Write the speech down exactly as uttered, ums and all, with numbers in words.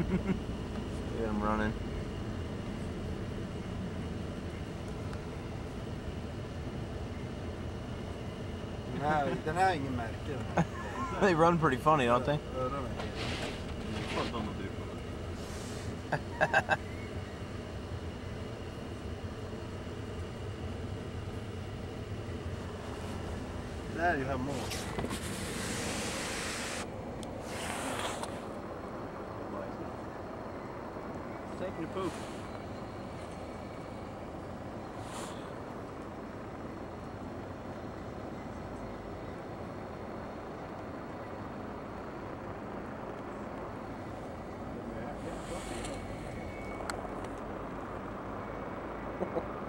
Get him running. Den här, den här är ingen märke. They run pretty funny, don't they? Det här är ju hemma hos. Taking a poop. Ja.